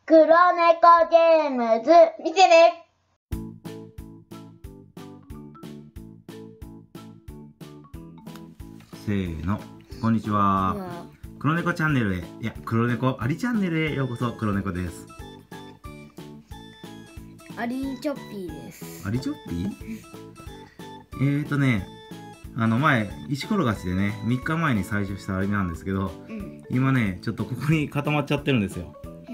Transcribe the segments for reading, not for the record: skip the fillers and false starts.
黒猫ゲームズ見てね。 せーの、こんにちは。黒猫チャンネルへ、黒猫アリチャンネルへようこそ。黒猫です。 アリチョッピーです。 アリチョッピー？前、石ころがしでね、3日前に採取したアリなんですけど、今ね、ちょっとここに固まっちゃってるんですよ。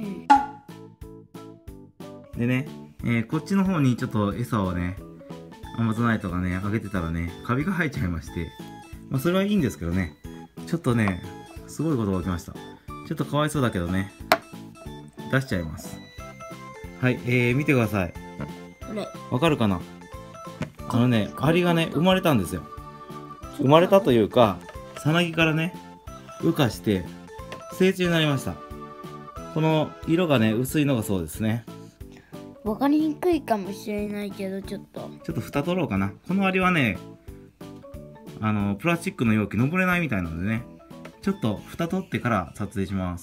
でね、こっちの方にちょっと餌をね、アマゾナイトがね、あげてたらね、カビが生えちゃいまして、まあそれはいいんですけどね、ちょっとね、すごいことが起きました。ちょっとかわいそうだけどね、出しちゃいます。はい、見てください。わかるかな？アリがね、生まれたんですよ。生まれたというか、さなぎからね、羽化して、成虫になりました。この色がね、薄いのがそうですね。 わかりにくいかもしれないけど、ちょっと蓋取ろうかな。このアリはね、プラスチックの容器登れないみたいなのでね、ちょっと蓋取ってから撮影します。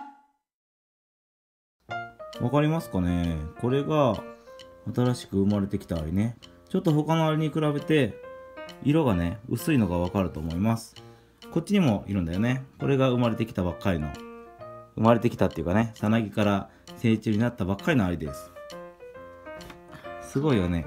わかりますかね？これが新しく生まれてきたアリね。ちょっと他のアリに比べて色がね、薄いのがわかると思います。こっちにもいるんだよね。これが生まれてきたばっかりの、生まれてきたっていうかね、さなぎから成虫になったばっかりのアリです。すごいよね。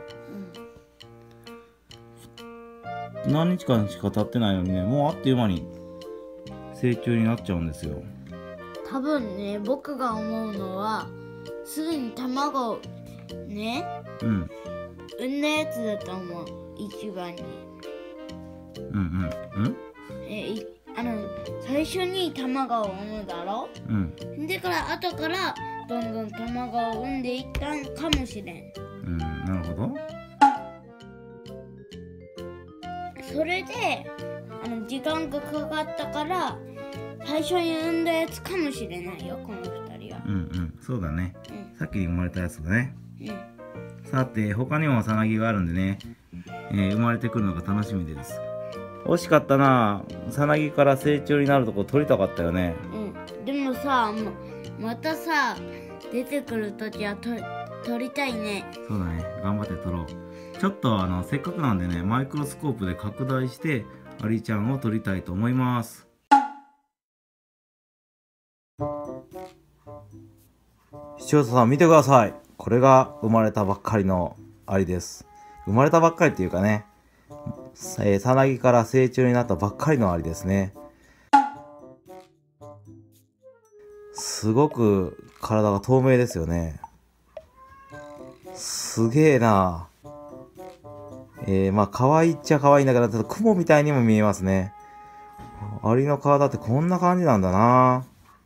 何日間しか経ってないのにね、もうあっという間に成虫になっちゃうんですよ。 多分ね、僕が思うのはすぐに卵をね、産んだやつだと思う。一番に最初に卵を産むだろ。でから後からどんどん卵を産んでいったんかもしれん。 なるほど。 それで時間がかかったから最初に産んだやつかもしれないよ、この2人は。 そうだね。さっき生まれたやつだね。さて、他にもさなぎがあるんでね、生まれてくるのが楽しみです。惜しかったな。さなぎから成虫になるとこ撮りたかったよね。 でもさ、またさ出てくるときは撮りたいね。 そうだね、頑張って撮ろう。ちょっとせっかくなんでね、マイクロスコープで拡大してアリちゃんを撮りたいと思います。視聴者さん見てください。これが生まれたばっかりのアリです。生まれたばっかりっていうかね、さなぎから成虫になったばっかりのアリですね。すごく体が透明ですよね。すげえな。まあ可愛いっちゃ可愛いんだけど、ちょっと雲みたいにも見えますね。アリの体ってこんな感じなんだな。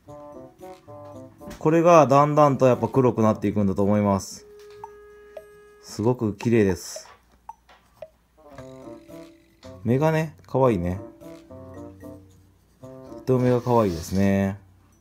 これがだんだんとやっぱ黒くなっていくんだと思います。すごく綺麗です。目がね、可愛いね。とても目が可愛いですね。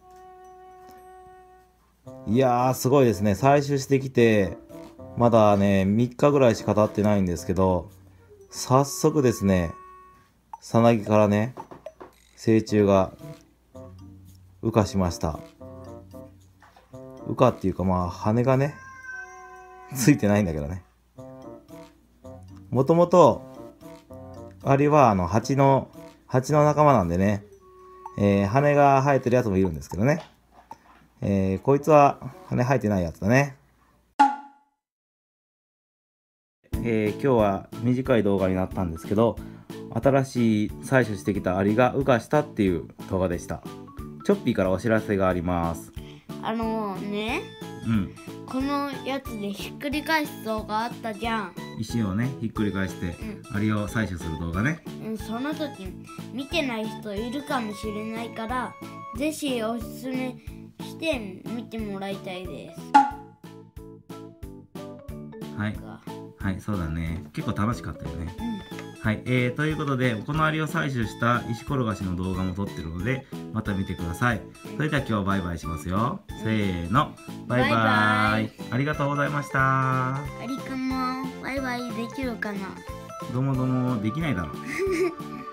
いやー、すごいですね。採取してきて、まだね、3日ぐらいしか経ってないんですけど、早速ですね、さなぎからね、成虫が羽化しました。羽化っていうかまあ、羽がね、ついてないんだけどね。もともと、アリは蜂の仲間なんでね、羽が生えてるやつもいるんですけどね。こいつは羽生えてないやつだね。今日は短い動画になったんですけど、新しい採取してきたアリが羽化したっていう動画でした。チョッピーからお知らせがあります。 このやつでひっくり返す動画あったじゃん。 石をね、ひっくり返して、アリを採取する動画ね。 その時見てない人いるかもしれないから、ぜひおすすめして見てもらいたいです。 はい、そうだね。結構楽しかったよね。はい、ということで、このアリを採取した石転がしの動画も撮ってるので、また見てください。それでは今日はバイバイしますよ。せーの、バイバイ。ありがとうございました。 アリくんもバイバイできるかな？ どうもどうもできないだろう。